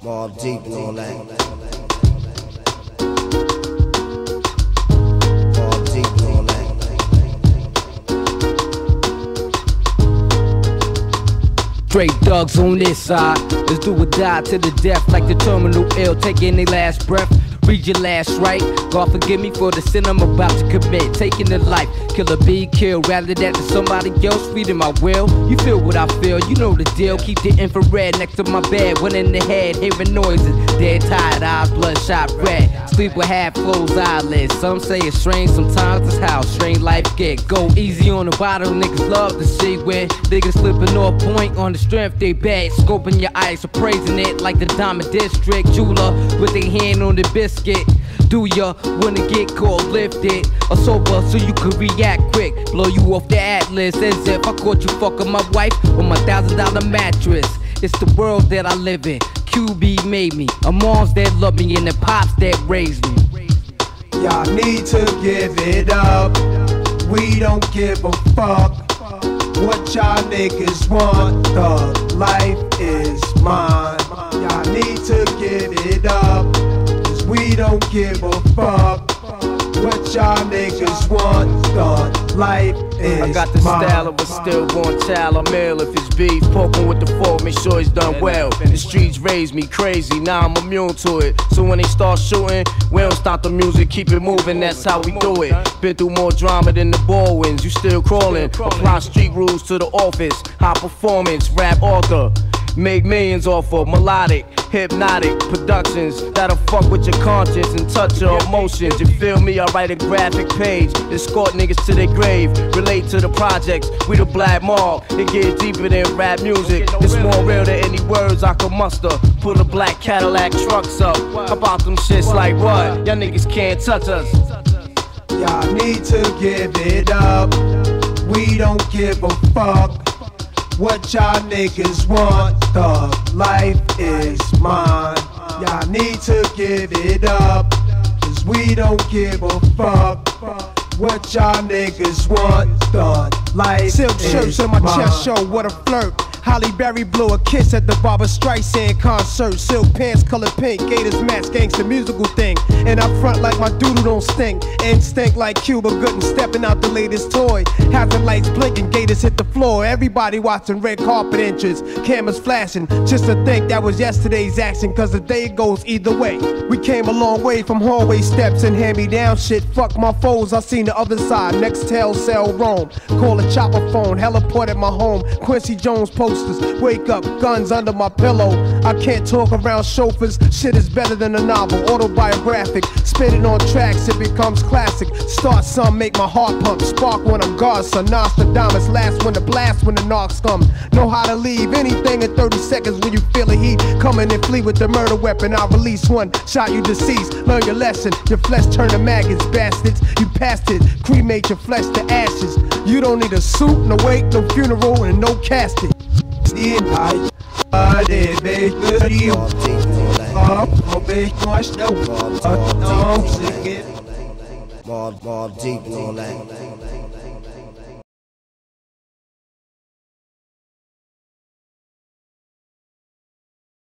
Mobb Deep and all that. Mobb Deep and all that. Straight thugs on this side. Let's do or die to the death, like the terminal ill, taking their last breath. Read your last right. God forgive me for the sin I'm about to commit. Taking the life, kill or be killed. Rather that to somebody else, reading my will. You feel what I feel, you know the deal. Keep the infrared next to my bed. One in the head, hearing noises. Dead tired, eyes bloodshot red. Sleep with half closed eyelids. Some say it's strange, sometimes it's how strange life get. Go easy on the bottle, niggas love to see when niggas slipping off point on the strength they bad. Scoping your eyes, appraising it like the Diamond District jeweler with their hand on the biscuit. Do ya wanna get caught lifted or sober so you can react quick? Blow you off the atlas as if I caught you fucking my wife on my $1,000 mattress. It's the world that I live in. QB made me, a moms that love me and the pops that raised me. Y'all need to give it up. We don't give a fuck what y'all niggas want. The life is mine. Y'all need to give it up. We don't give a fuck what y'all niggas want. The life is I got the mine. style of a stillborn child. I'm ill if it's beef, poking with the fork, make sure he's done well. The streets raised me crazy, now I'm immune to it. So when they start shooting, we don't stop the music, keep it moving, that's how we do it. Been through more drama than the ball wins, you still crawling. Apply street rules to the office, high performance, rap author. Make millions off of melodic, hypnotic productions that'll fuck with your conscience and touch your emotions. You feel me? I write a graphic page, escort niggas to their grave, relate to the projects. We the Black Mob, it get deeper than rap music. It's more real than any words I could muster. Pull the black Cadillac trucks up. About them shits like what? Y'all niggas can't touch us. Y'all need to give it up. We don't give a fuck what y'all niggas want. The life is mine. Y'all need to give it up, cause we don't give a fuck what y'all niggas want. The life Silk is shirts on my mine. chest show, what a flirt. Holly Berry blew a kiss at the Barbra Streisand concert. Silk pants colored pink, Gators match gangsta musical thing. And I front like my doodle don't stink. Instinct like Cuba Gooding stepping out the latest toy. Hazard lights blinking, Gators hit the floor. Everybody watching red carpet entrance, cameras flashing. Just to think that was yesterday's action, cause the day goes either way. We came a long way from hallway steps and hand-me-down shit. Fuck my foes, I seen the other side. Next tell, sell, roam. Call a chopper phone, heliport at my home. Quincy Jones posters, wake up, guns under my pillow. I can't talk around chauffeurs, shit is better than a novel. Autobiographic, spit it on tracks, it becomes classic. Start some, make my heart pump. Spark when I'm God, son. Nostradamus, last when the blast when the knocks come. Know how to leave anything in 30 seconds when you feel the heat coming and flee with the murder weapon. I'll release one, shot you deceased. Learn your lesson, your flesh turn to maggots, bastards. You passed it, cremate your flesh to ashes. You don't need a suit, no wake, no funeral, and no casket. Mobb Deep and all that. Mobb Deep and all that.